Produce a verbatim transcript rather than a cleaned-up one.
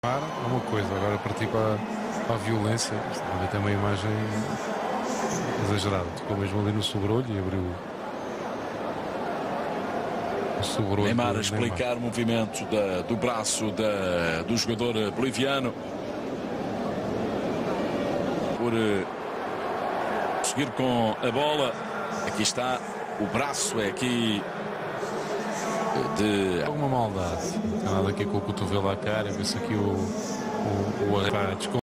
É uma coisa, agora partir para, para a violência, isto tem uma imagem exagerada. Ficou mesmo ali no sobrolho e abriu o sobrolho. Neymar a explicar Neymar. o movimento da, do braço da, do jogador boliviano. Por uh, seguir com a bola. Aqui está, o braço é aqui de... Alguma maldade. Não tem nada aqui com o cotovelo à cara, vê-se aqui o, o, o arranjo.